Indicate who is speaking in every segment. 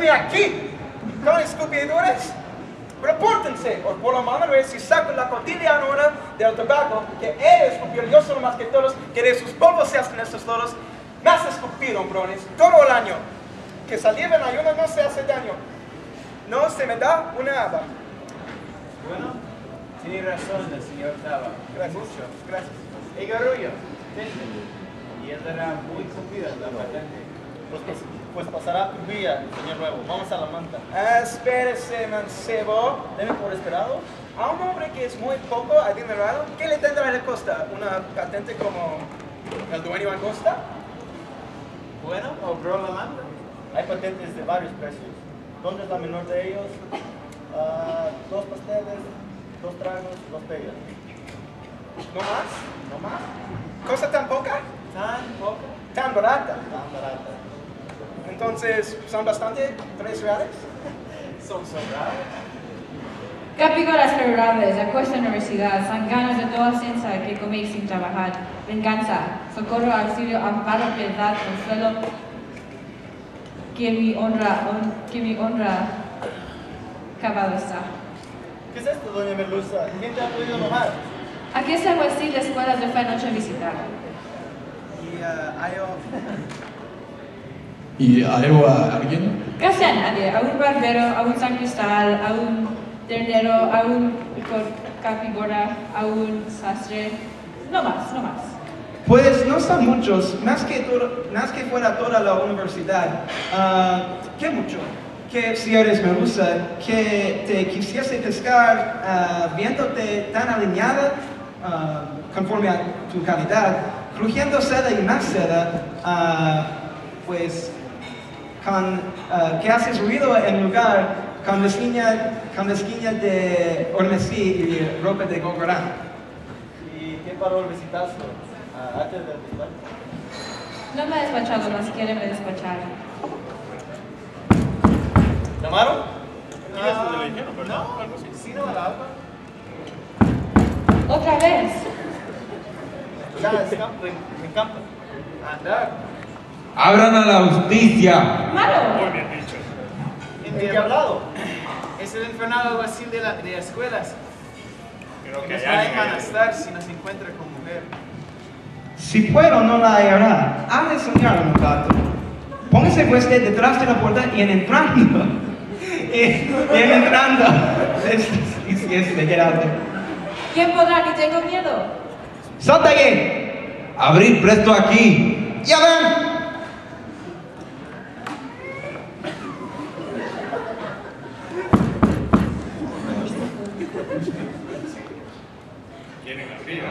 Speaker 1: viene aquí con escupidores. Repórtense, o por lo menos si saco la cotidianura del tabaco, que él escupió, yo soy más que todos, que de sus polvos se hacen estos lodos, más escupido, hombrones, todo el año. Que saliva en ayuno no se hace daño. No se me da una haba.
Speaker 2: Bueno, tiene razón el señor Taba.
Speaker 1: Gracias.
Speaker 2: Mucho.
Speaker 1: Gracias.
Speaker 2: Y Garullo, y él era muy cumplida la patente.
Speaker 3: Pues pasará tu vía, señor Nuevo. Vamos a la manta.
Speaker 1: Espérese, mancebo.
Speaker 3: ¿Deme por esperado?
Speaker 1: A un hombre que es muy poco adinerado, ¿qué le tendrá de costa? ¿Una patente como el dueño Angosta?
Speaker 2: Bueno, obró la manda.
Speaker 3: Hay patentes de varios precios. ¿Dónde es la menor de ellos? 2 pasteles, 2 tragos, 2 pegas.
Speaker 1: ¿No más?
Speaker 3: ¿No más?
Speaker 1: ¿Cosa tan poca?
Speaker 2: Tan poco.
Speaker 1: Tan barata.
Speaker 3: Tan barata.
Speaker 1: Entonces, ¿son bastante? ¿3 reales?
Speaker 2: Son sobrados.
Speaker 4: Capigoras favorables a esta universidad son ganas de toda ciencia que coméis sin trabajar, venganza, socorro, auxilio, amparo, piedad, consuelo, que mi honra acabado está.
Speaker 3: ¿Qué es esto, doña Merluza? ¿Quién te ha podido enojar?
Speaker 4: Aquí estamos así de escuelas de fe noche a visitar.
Speaker 1: Y
Speaker 5: ¿Y hay alguien?
Speaker 4: Casi a nadie, a un barbero, a un sacristal, a un ternero, a un capigora, a un sastre, no más, no más.
Speaker 1: Pues no son muchos, más que fuera toda la universidad. ¿Qué mucho? Que si eres Medusa, que te quisiese pescar viéndote tan alineada, conforme a tu calidad, crujiendo seda y más seda, pues que haces ruido en lugar con la esquina de Ormesí y ropa de Gogorá.
Speaker 3: ¿Y qué paró el visitazo? Antes del festival.
Speaker 4: No me he despachado, más quiere me despachar.
Speaker 3: ¿Llamaron?
Speaker 2: No, algo así. Sí, no, al alba.
Speaker 4: Otra vez.
Speaker 3: Ya, me encanta.
Speaker 2: Andar.
Speaker 5: ¡Abran a la justicia!
Speaker 4: Malo.
Speaker 6: Muy bien dicho.
Speaker 3: ¿En qué ha hablado?
Speaker 2: Es el infernal alguacil de las escuelas.
Speaker 6: Creo
Speaker 2: Que
Speaker 6: que
Speaker 2: nos
Speaker 6: hay
Speaker 2: va a
Speaker 6: alguien ahí.
Speaker 2: emanastar si nos encuentra con mujer.
Speaker 1: Si puedo, no la hallará. Ha de soñar un rato. Póngase usted detrás de la puerta y en entrando. y en entrando. Y si es de Geraldo.
Speaker 4: ¿Quién podrá que tengo miedo?
Speaker 1: ¡Salta allí!
Speaker 5: ¡Abrid presto aquí!
Speaker 1: ¡Ya ven!
Speaker 6: Quieren arriba.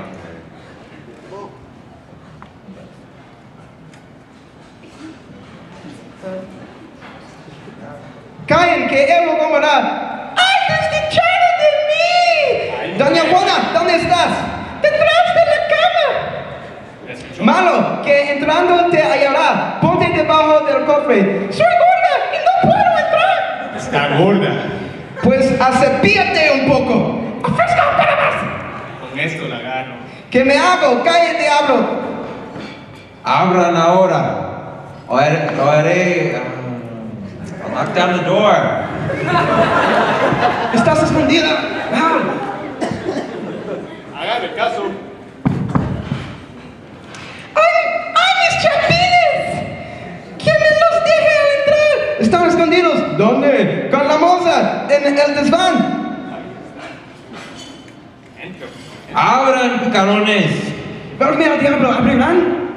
Speaker 1: ¡Callen, que él lo comerá! ¡Ay, desdichado de mí! Doña Juana, ¿dónde estás? ¡Detrás de la cama!
Speaker 6: ¿Escuchó?
Speaker 1: Malo, que entrando te hallará. Ponte debajo del cofre. ¡Soy gorda y no puedo entrar!
Speaker 6: Está gorda.
Speaker 1: Pues acepíate un poco. ¡Ofrezca para más!
Speaker 6: Con esto la gano.
Speaker 1: ¿Qué me hago? ¡Cállate, hablo!
Speaker 5: ¡Abran ahora! O haré... I'll knock down the door.
Speaker 1: ¡Estás escondida! ¡Ah!
Speaker 6: Hágame caso.
Speaker 1: ¡Ay, mis chapines! ¿Quién me los deje al entrar? Están escondidos. ¿Dónde? Con la moza, en el desván.
Speaker 6: Entro.
Speaker 5: ¡Abran, picarones!
Speaker 1: Verme al diablo, ¿abrirán?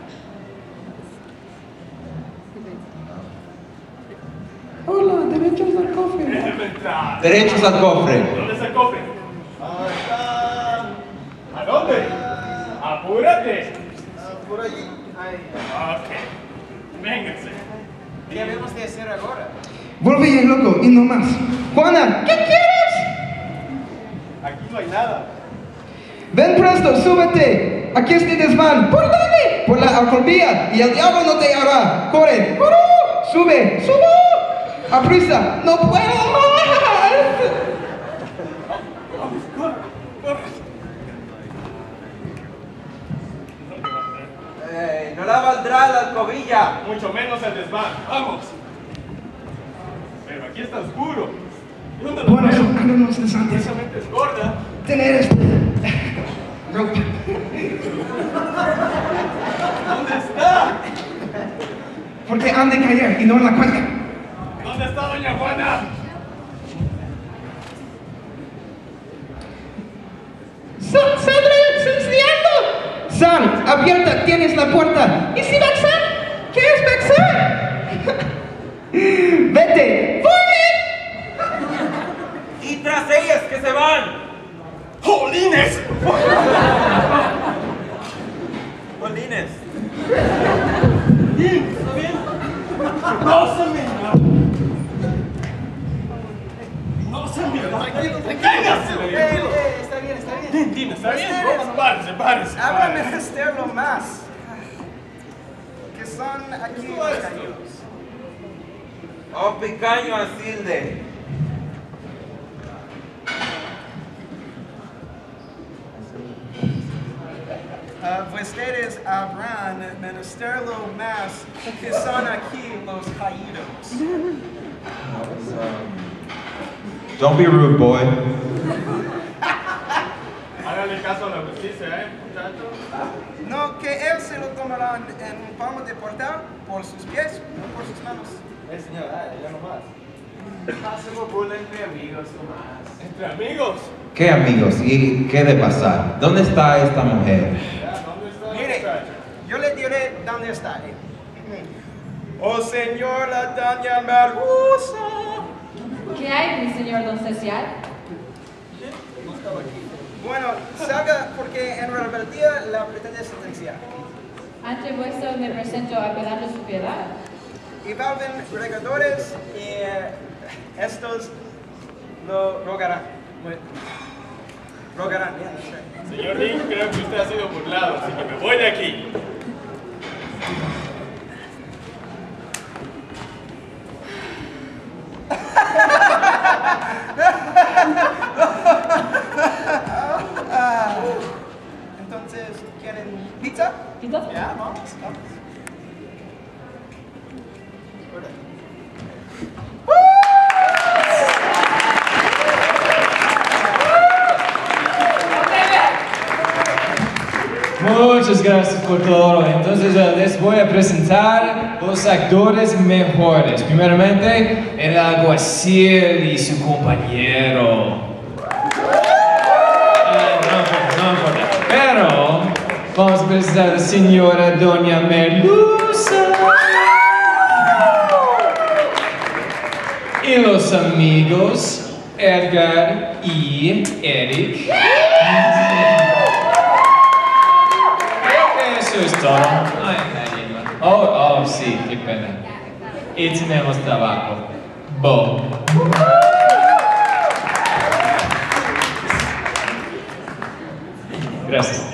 Speaker 1: Hola, derechos al cofre.
Speaker 6: Déjeme entrar.
Speaker 5: Derechos al cofre.
Speaker 6: ¿Dónde está el cofre?
Speaker 3: Acá.
Speaker 6: ¿A dónde? Apúrate.
Speaker 3: Por allí.
Speaker 6: Ok. Vénganse.
Speaker 2: ¿Qué debemos de hacer ahora?
Speaker 1: Volví loco y no más. Juana, ¿qué quieres?
Speaker 3: Aquí no hay nada.
Speaker 1: Ven presto, súbete. Aquí está el desván. ¿Por dónde? Por la alcobía. Y el diablo no te hará. Corre. ¡Corre! Sube. ¡Subo! ¡A prisa! ¡No puedo más!
Speaker 5: No la valdrá la alcobilla.
Speaker 6: Mucho menos el desván. Vamos. aquí está oscuro. ¿Y dónde lo
Speaker 1: Bueno,
Speaker 6: veo?
Speaker 1: háganos de Santos.
Speaker 6: Esa mente es gorda.
Speaker 1: Tener ropa.
Speaker 6: ¿Dónde está?
Speaker 1: Porque han de caer y no en la cuenta.
Speaker 6: ¿Dónde está doña Juana?
Speaker 1: ¡Sal enseñando! ¡Sal! ¡Abierta! ¡Tienes la puerta! ¿Y si Baxar? ¿Qué es Baxar? ¡Vete! ¡Voy!
Speaker 5: Y tras ellas que se van.
Speaker 6: ¡Jolines!
Speaker 5: Jolines.
Speaker 6: ¿Está bien? ¡No se me da! ¡No se me da!
Speaker 3: Está bien, está bien.
Speaker 6: Dime, ¿está bien? Párese.
Speaker 3: Háblame de Esterlo más. Que son aquí los caídos.
Speaker 5: Oh, picaño Asilde.
Speaker 3: Ustedes habrán menester lo más que son aquí los caídos.
Speaker 5: Don't be rude, boy.
Speaker 6: Hágale caso a la justicia, muchachos.
Speaker 3: No, que él se lo tomarán en un palmo de portal por sus pies, no por sus manos.
Speaker 2: Señor, ya no más. Hacemos burla entre amigos nomás.
Speaker 6: ¿Entre amigos?
Speaker 5: ¿Qué amigos? ¿Y qué de pasar? ¿Dónde está esta mujer?
Speaker 6: Ya, ¿dónde está la
Speaker 3: Mire,
Speaker 6: muchacha?
Speaker 3: yo le diré dónde está. Oh, señora Doña Melusa.
Speaker 4: ¿Qué hay, mi señor don Cecial?
Speaker 3: Bueno, salga porque en rebeldía la pretende sentenciar.
Speaker 4: Ante vuestro me presento apelando su piedad.
Speaker 3: Y valven regadores y estos lo rogarán. Rogarán, bien.
Speaker 6: Señor Link, creo que usted ha sido burlado, así que me voy de aquí.
Speaker 3: Entonces, ¿quieren pizza?
Speaker 4: ¿Pizza?
Speaker 3: Ya, vamos.
Speaker 7: Muchas gracias por todo. Entonces les voy a presentar los actores mejores. Primeramente, el alguacil y su compañero. No importa. Pero vamos a presentar a la señora Doña Melusa. Y los amigos Edgar y Eric. Eso es todo. No hay nadie más. Oh, sí, qué pena. Y tenemos tabaco. Bo. Gracias.